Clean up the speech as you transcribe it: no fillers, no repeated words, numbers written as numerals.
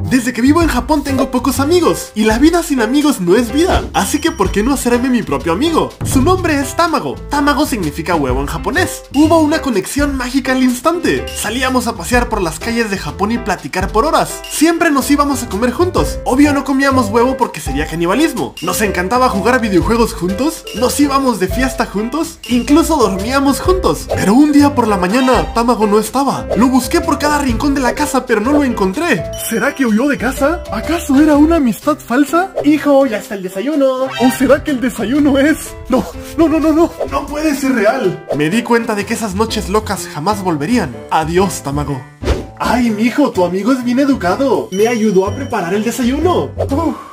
Desde que vivo en Japón tengo pocos amigos, y la vida sin amigos no es vida. Así que ¿por qué no hacerme mi propio amigo? Su nombre es Tamago. Tamago significa huevo en japonés. Hubo una conexión mágica al instante. Salíamos a pasear por las calles de Japón y platicar por horas. Siempre nos íbamos a comer juntos. Obvio no comíamos huevo porque sería canibalismo. Nos encantaba jugar videojuegos juntos. Nos íbamos de fiesta juntos. Incluso dormíamos juntos. Pero un día por la mañana, Tamago no estaba. Lo busqué por cada rincón de la casa, pero no lo encontré. ¿Será que huyó de casa? ¿Acaso era una amistad falsa? Hijo, ya está el desayuno. ¿O será que el desayuno es...? No, no, no, no, no. No puede ser real. Me di cuenta de que esas noches locas jamás volverían. Adiós, Tamago. Ay, mijo, tu amigo es bien educado. Me ayudó a preparar el desayuno.